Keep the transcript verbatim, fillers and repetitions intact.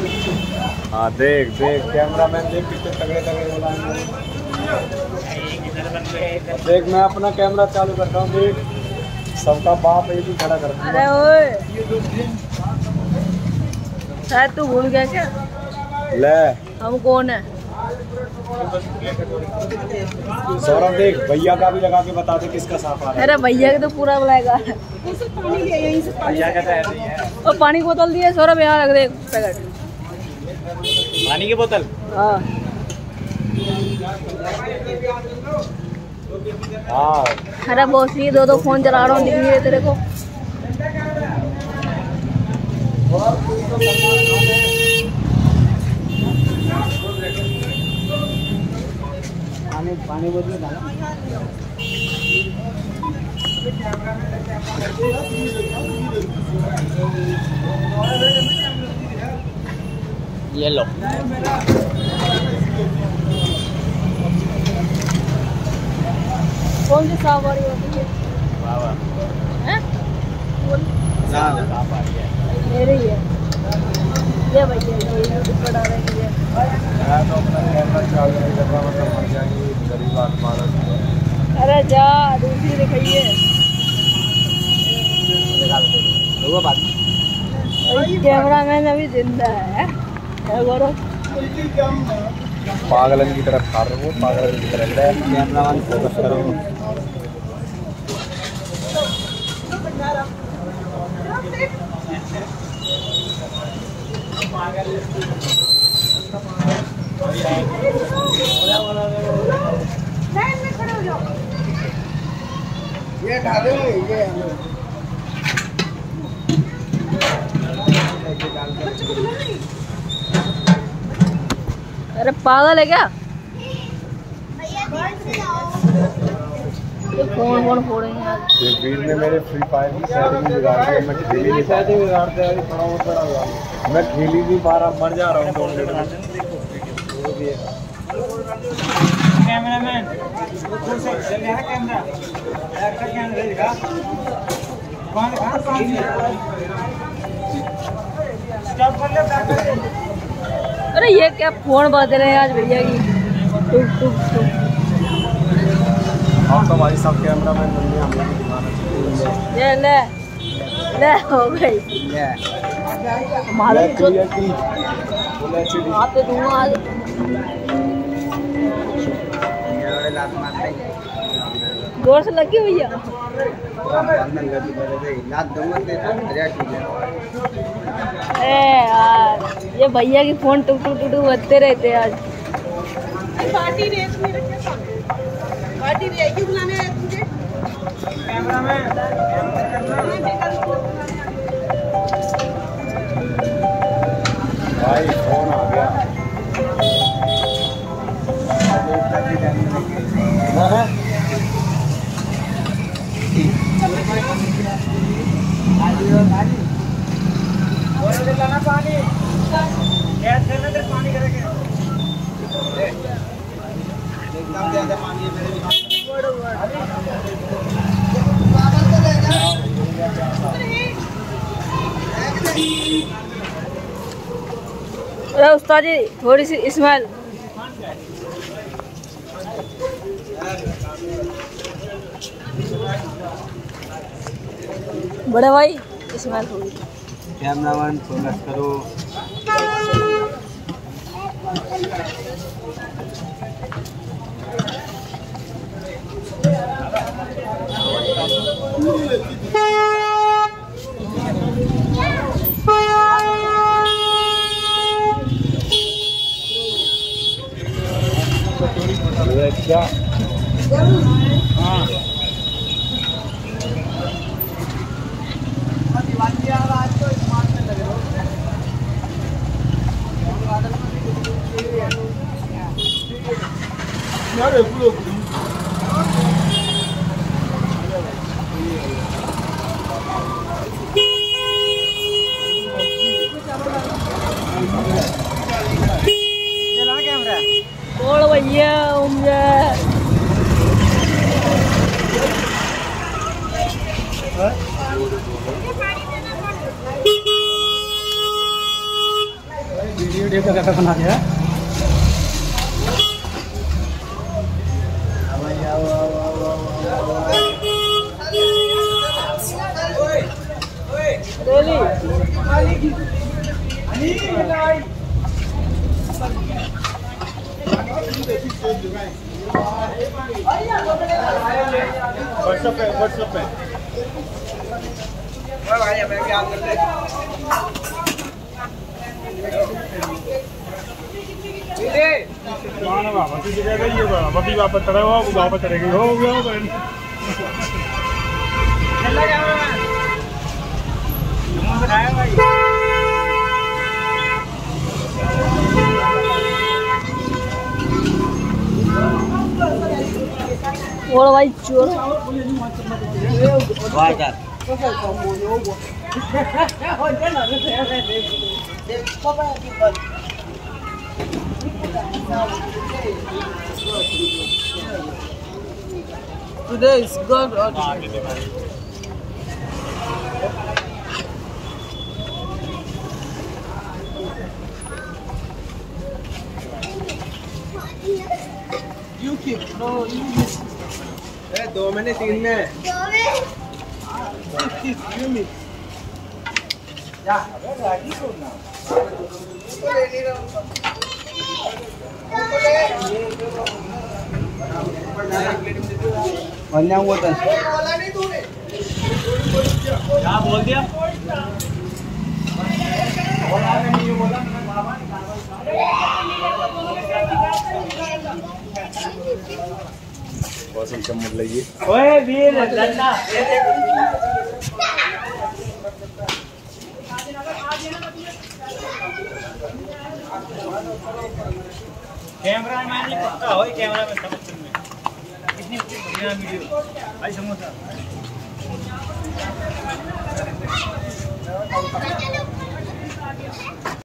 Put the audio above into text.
हाँ देख देख कैमरामैन देख कितने तगड़े तगड़े बोला। देख मैं अपना कैमरा चालू करता हूँ, देख सबका बाप एक ही खड़ा करता है। अरे ओए शायद तू भूल गया क्या? ले हम कौन है? सौरभ देख भैया का भी लगा के बता दे किसका साफ आ रहा है। अरे भैया के तो पूरा बुलाएगा। और पानी की बोतल दी है सौरभ, यहाँ रख दे पैकेट पानी की बोतल। हाँ हाँ अरे बहुत सी दो दो फोन चला रहा हूँ, दिख नहीं रहे तेरे को। पानी पानी बोतल डाला। ये लो। कौन सी साफ आ रही होती है? हैं? ना ना साफ आ रही है। मेरे ही है ये भैया, ये ऊपर डाल रही है। मैं तो अपना कैमरा चालू नहीं कर रहा, मतलब मर जाएगी गरीब आदमी। अरे जा दूसरी दिखाइए। कैमरा मैन अभी जिंदा है। पागलन की तरफ खा रहे हो, पागलन की तरफ कैमरा मैन फोकस करो। ये डाले ये अरे पागल है क्या? ये फोन फोन फोड़ेंगे आज। ये वीर ने मेरे फ्री फायर की सेटिंग बिगाड़ दी। मैं खेल ही नहीं सेटिंग बिगाड़ते हैं, थोड़ा बहुत बड़ा हुआ। मैं खेल ही नहीं पा रहा, मर जा रहा हूँ दो मिनट में। कैमरामैन वो से चल रहा है कैमरा, एक्टर कैमरा दिखा कौन कहां कौन स्टॉप कर ले, बैक कर ले। अरे ये क्या फोन बात रहे हैं आज भैया की। टुक टुक टुक। और तो भाई सब कैमरा मैन बन गया, हमें भी दिखाना चाहिए। ये ले ले हो गई ले हमारे तो ये की बोले चली आप तो दूंगा आज। ये लात मारते जोर से लगी भैया। बंधन कर दे लात दूंगा ते हजार ठीक है। ए यार ये भैया की फोन टुक टुक टुक बजते रहते हैं आज। पार्टी रेस में रखे सामने पार्टी रे क्यों बुलाने आए तुझे? कैमरामैन भाई फोन आ गया। पानी गैस करना तो पानी करेंगे एकदम ज्यादा पानी अरे उस्ताद जी थोड़ी सी इस्माइल। बड़े भाई इस्माइल थोड़ी। कैमरामैन फोकस करो। क्या हाँ बोल भैया उम्र वीडियो का कैसा बना दिया व्हाट्सएप पे व्हाट्सएप पे बाबा की जगह ये बाबा भी वापस चढ़ा हुआ वापस चढ़ेगी हो गया चला गया भाई और भाई चोर Today is God or you keep no you miss. Eh, दो महीने तीन में you miss. या गाड़ी छोड़ना बनया हुआ था क्या बोल दिया बहुत चम्मच लगी ओए वीर लन्ना कैमरा मैन ही पक्का हो कैमरा में सब में कितनी बढ़िया वीडियो भाई समोसा